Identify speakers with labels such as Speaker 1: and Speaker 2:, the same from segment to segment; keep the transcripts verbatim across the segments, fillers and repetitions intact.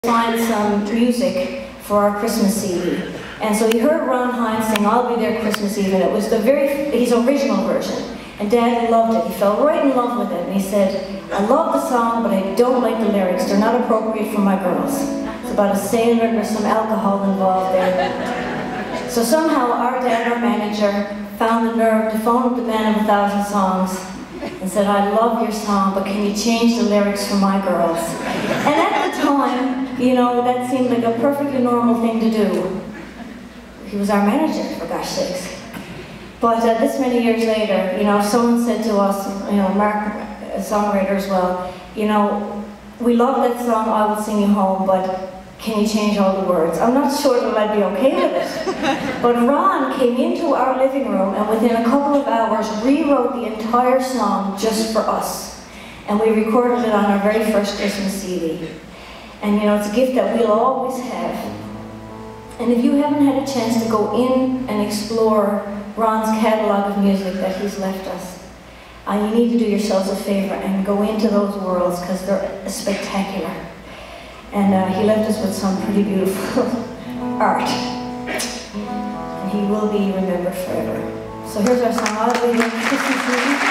Speaker 1: find some music for our Christmas C D. And so he heard Ron Hynes sing I'll Be There Christmas Eve, and it was the very, his original version. And Dad loved it. He fell right in love with it. And he said, I love the song, but I don't like the lyrics. They're not appropriate for my girls. It's about a sailor and there's some alcohol involved there. So somehow our dad, our manager, found the nerve to phone up the band of a thousand songs and said, I love your song, but can you change the lyrics for my girls? And at the time, you know, that seemed like a perfectly normal thing to do. He was our manager, for gosh sakes. But uh, this many years later, you know, if someone said to us, you know, Mark, a songwriter as well, you know, we love that song, I Will Sing You Home, but can you change all the words? I'm not sure that I'd be okay with it. But Ron came into our living room and within a couple of hours rewrote the entire song just for us. And we recorded it on our very first Christmas C D. And you know, it's a gift that we'll always have. And if you haven't had a chance to go in and explore Ron's catalogue of music that he's left us, uh, you need to do yourselves a favor and go into those worlds because they're spectacular. And uh, he left us with some pretty beautiful art. And he will be remembered forever. So here's our song, I'll Be There Christmas Eve.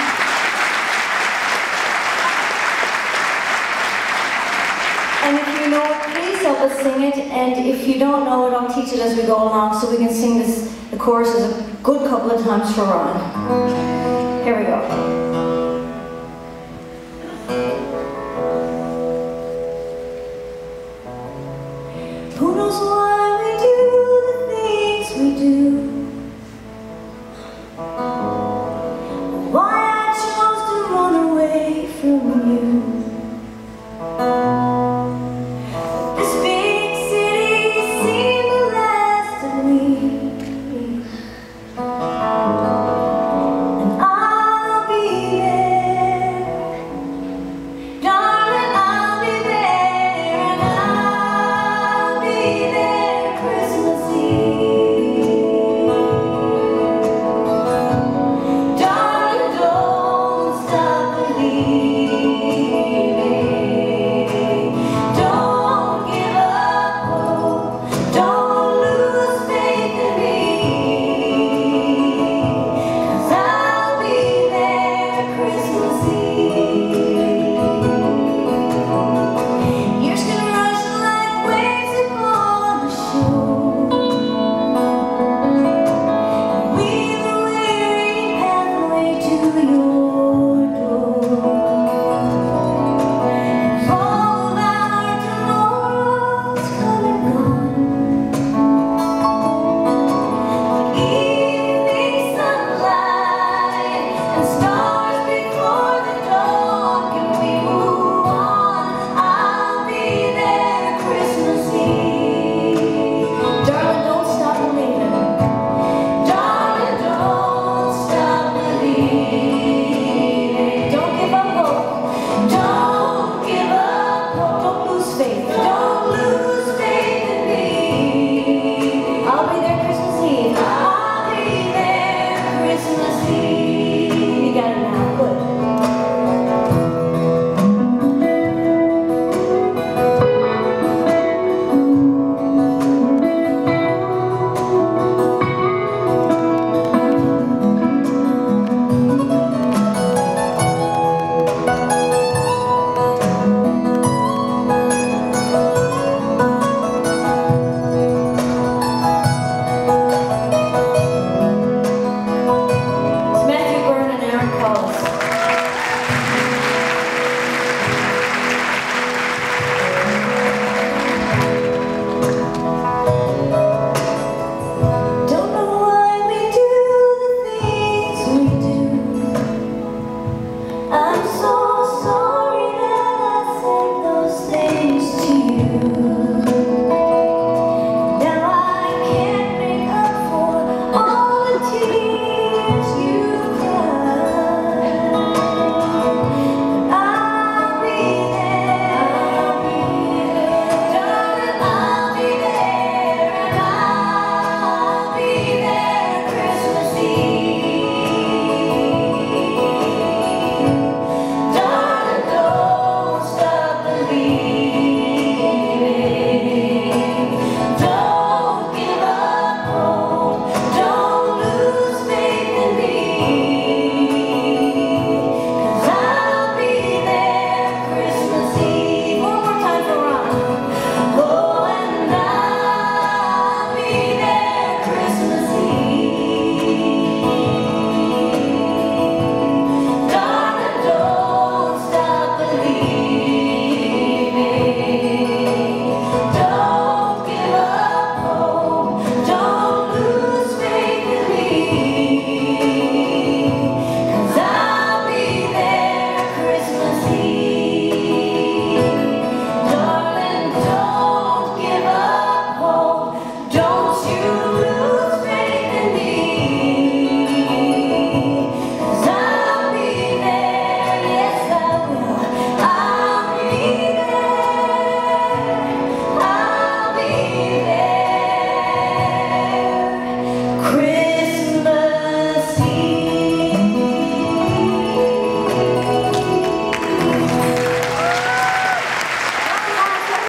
Speaker 1: And if you know it, please help us sing it. And if you don't know it, I'll teach it as we go along so we can sing this, the choruses a good couple of times for Ron. Here we go. Who knows what?